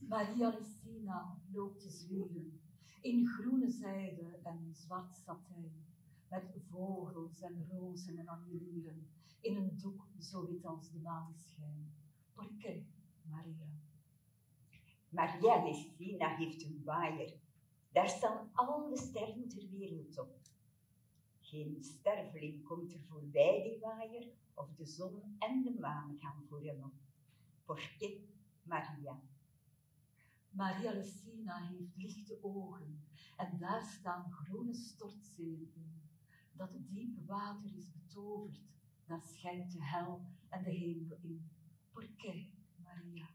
Maria Lucina loopt te zweren in groene zijde en zwart satijn, met vogels en rozen en anjelieren, in een doek zo wit als de maneschijn. Porqué, Maria? Maria Lucina heeft een waaier. Daar staan alle sterren ter wereld op. Geen sterveling komt er voorbij die waaier, of de zon en de maan gaan voor hem op. Porqué, Maria? Maria Lucina heeft lichte ogen en daar staan groene stortzeeën in. Dat diepe water is betoverd, daar schijnt de hel en de hemel in. Porqué, Maria?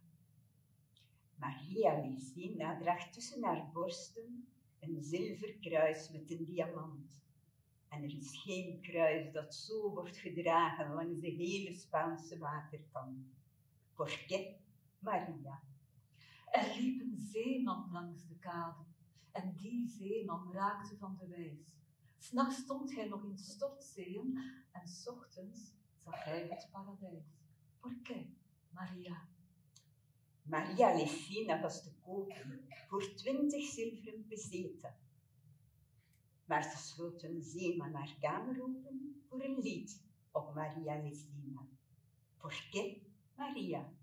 Maria Lucina draagt tussen haar borsten een zilver kruis met een diamant. En er is geen kruis dat zo wordt gedragen langs de hele Spaanse waterkant. Porqué, Maria? Er liep een zeeman langs de kade en die zeeman raakte van de wijs. 's Nachts stond hij nog in stortzeeën en 's ochtends zag hij het paradijs. Porqué, Maria? Maria Lucina was te kopen voor 20 zilveren peseta. Maar ze sloot een zeeman haar kamer open voor een lied op Maria Lucina. Porqué, Maria?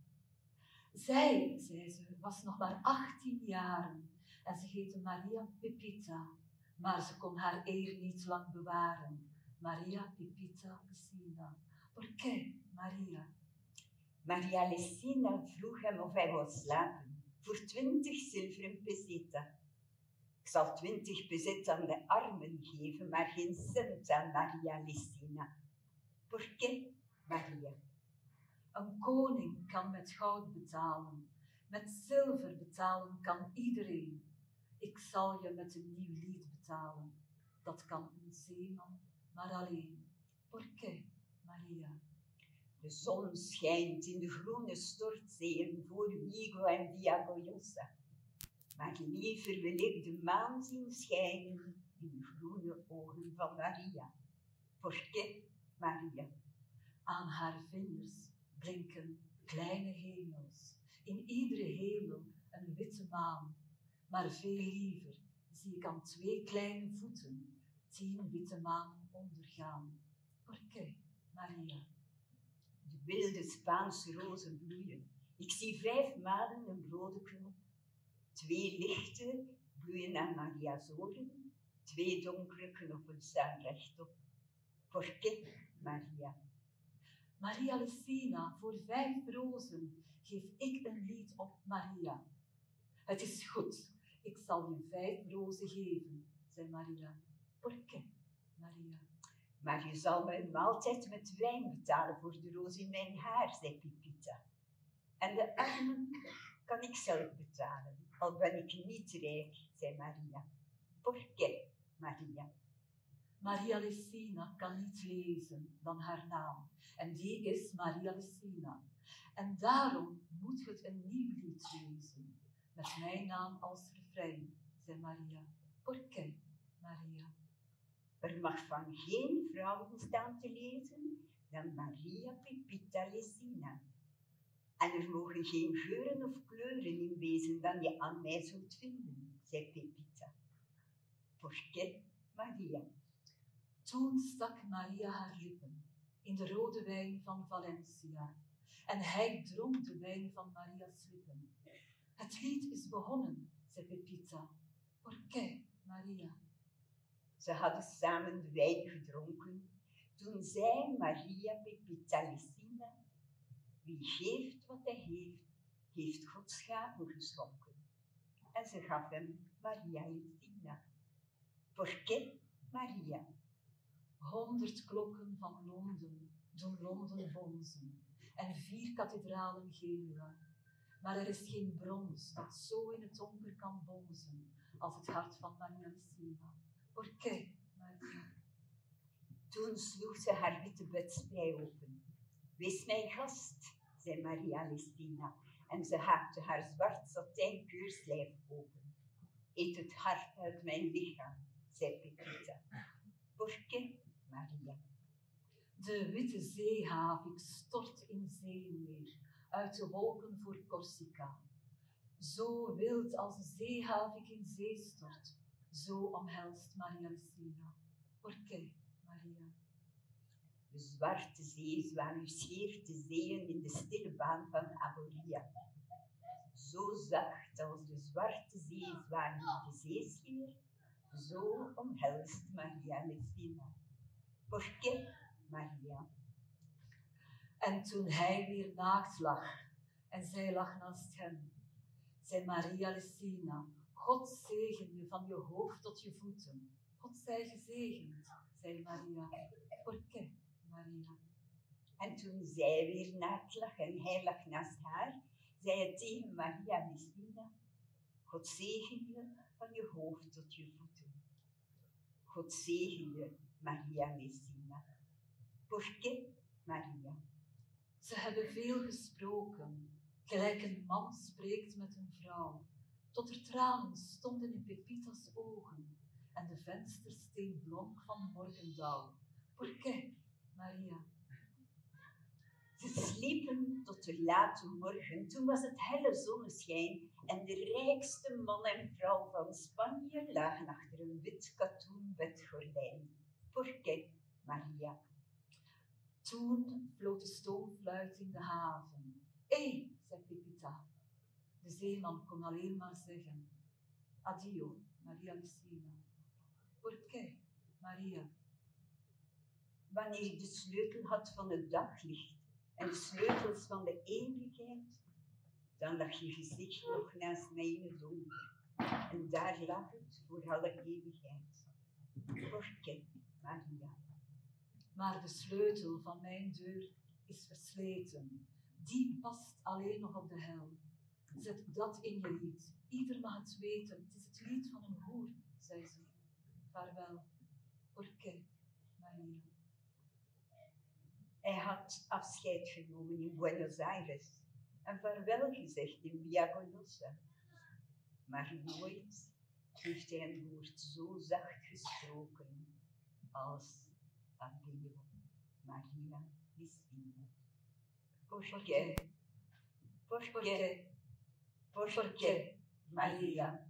Zij, zei ze, was nog maar 18 jaren en ze heette Maria Pepita, maar ze kon haar eer niet lang bewaren. Maria Pepita Lucina. Porqué, Maria? Maria Lucina vroeg hem of hij wou slapen voor 20 zilveren peseta. Ik zal 20 peseta aan de armen geven, maar geen cent aan Maria Lucina. Porqué, Maria? Een koning kan met goud betalen, met zilver betalen kan iedereen. Ik zal je met een nieuw lied betalen, dat kan een zeeman maar alleen. Porqué, Maria? De zon schijnt in de groene stortzeeën voor Vigo en Villajoyosa. Maar liever wil ik de maan zien schijnen in de groene ogen van Maria. Porqué, Maria? Aan haar vingers blinken kleine hemels, in iedere hemel een witte maan. Maar veel liever zie ik aan 2 kleine voeten 10 witte manen ondergaan. Porqué, Maria? De wilde Spaanse rozen bloeien. Ik zie 5 maanden een rode knop. 2 lichte bloeien aan Maria's oren. 2 donkere knoppen staan rechtop. Porqué, Maria? Maria Lucina, voor 5 rozen geef ik een lied op Maria. Het is goed, ik zal je 5 rozen geven, zei Maria. Porqué, Maria? Maar je zal me een maaltijd met wijn betalen voor de roos in mijn haar, zei Pepita. En de armen kan ik zelf betalen, al ben ik niet rijk, zei Maria. Porqué, Maria? Maria Lucina kan niet lezen dan haar naam, en die is Maria Lucina. En daarom moet je het een nieuw lied lezen, met mijn naam als refrein, zei Maria. Porqué, Maria? Er mag van geen vrouw staan te lezen dan Maria Pepita Lucina. En er mogen geen geuren of kleuren in wezen dan je aan mij zult vinden, zei Pepita. Porqué, Maria? Toen stak Maria haar lippen in de rode wijn van Valencia en hij dronk de wijn van Maria's lippen. Het lied is begonnen, zei Pepita. Porqué, Maria? Ze hadden samen de wijn gedronken. Toen zei Maria Pepita Lucina: wie geeft wat hij heeft, heeft Gods gaven geschonken. En ze gaf hem Maria Lucina. Porqué, Maria? 100 klokken van Londen doen Londen bonzen en 4 kathedralen Genua. Maar er is geen brons dat zo in het donker kan bonzen als het hart van Maria Lucina. Porqué, Maria? Toen sloeg ze haar witte bedsprei open. Wees mijn gast, zei Maria Lucina, en ze haakte haar zwart satijn keurslijf open. Eet het hart uit mijn lichaam, zei Pepita. Porqué, Maria? De witte zeehavik stort in zee neer, uit de wolken voor Corsica. Zo wild als de zeehavik in zee stort, zo omhelst Maria Lucina. Porqué, Maria? De zwarte zeezwaan scheert de zeeën in de stille baan van Aboria. Zo zacht als de zwarte zeezwaan de zee scheert, zo omhelst Maria Lucina. Porqué, Maria? En toen hij weer naakt lag en zij lag naast hem, zei Maria Lucina, God zegen je van je hoofd tot je voeten. God zij gezegend, zei Maria. Porqué, Maria? En toen zij weer naakt lag en hij lag naast haar, zei hij tegen Maria Lucina, God zegen je van je hoofd tot je voeten. God zegen je, Maria Lucina. Porqué, Maria? Ze hebben veel gesproken, gelijk een man spreekt met een vrouw, tot er tranen stonden in Pepita's ogen en de venstersteen blonk van morgendauw. Porqué, Maria? Ze sliepen tot de late morgen, toen was het helle zonneschijn en de rijkste man en vrouw van Spanje lagen achter een wit katoen bedgordijn. Porqué, Maria? Toen floot de stoomfluit in de haven. Hé, zei Pepita. De zeeman kon alleen maar zeggen, addio, Maria Lucina. Porqué, Maria? Wanneer je de sleutel had van het daglicht en de sleutels van de eeuwigheid, dan lag je gezicht nog naast mij in het donker. En daar lag het voor alle eeuwigheid. Porqué, Maria? Maar de sleutel van mijn deur is versleten. Die past alleen nog op de hel. Zet dat in je lied. Ieder mag het weten. Het is het lied van een hoer, zei ze. Vaarwel. Porqué, Maria? Hij had afscheid genomen in Buenos Aires en vaarwel gezegd in Villa Golosa. Maar nooit heeft hij een woord zo zacht gesproken als addio, Maria Lucina. Porqué, porqué, porqué, Maria?